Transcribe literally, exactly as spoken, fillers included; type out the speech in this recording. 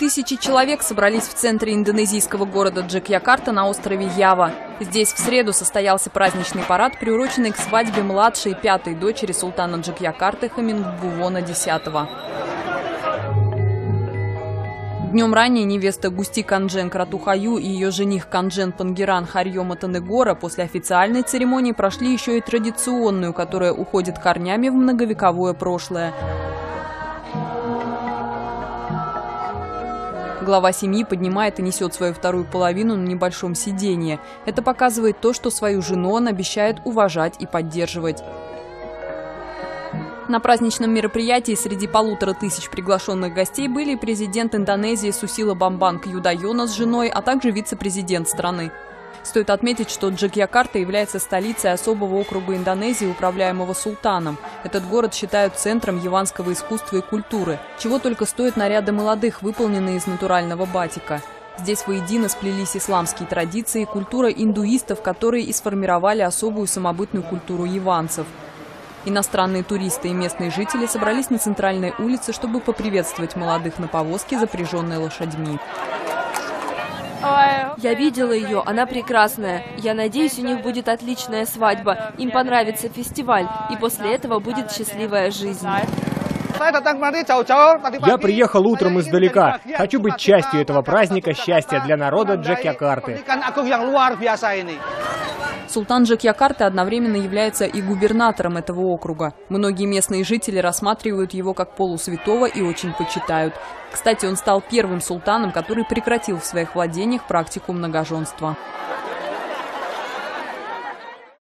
Тысячи человек собрались в центре индонезийского города Джогьякарта на острове Ява. Здесь в среду состоялся праздничный парад, приуроченный к свадьбе младшей пятой дочери султана Джогьякарты Хамингбувона X. Днем ранее невеста Густи Канджен Кратухаю и ее жених Канджен Пангеран Харьома Танегора после официальной церемонии прошли еще и традиционную, которая уходит корнями в многовековое прошлое. Глава семьи поднимает и несет свою вторую половину на небольшом сиденье. Это показывает то, что свою жену он обещает уважать и поддерживать. На праздничном мероприятии среди полутора тысяч приглашенных гостей были и президент Индонезии Сусило Бамбанг Юдайоно с женой, а также вице-президент страны. Стоит отметить, что Джогьякарта является столицей особого округа Индонезии, управляемого султаном. Этот город считают центром яванского искусства и культуры. Чего только стоят наряды молодых, выполненные из натурального батика. Здесь воедино сплелись исламские традиции и культура индуистов, которые и сформировали особую самобытную культуру яванцев. Иностранные туристы и местные жители собрались на центральной улице, чтобы поприветствовать молодых на повозке, запряженной лошадьми. Я видела ее, она прекрасная. Я надеюсь, у них будет отличная свадьба, им понравится фестиваль, и после этого будет счастливая жизнь. Я приехал утром издалека. Хочу быть частью этого праздника счастья для народа Джогьякарты. Султан Джогьякарты одновременно является и губернатором этого округа. Многие местные жители рассматривают его как полусвятого и очень почитают. Кстати, он стал первым султаном, который прекратил в своих владениях практику многоженства.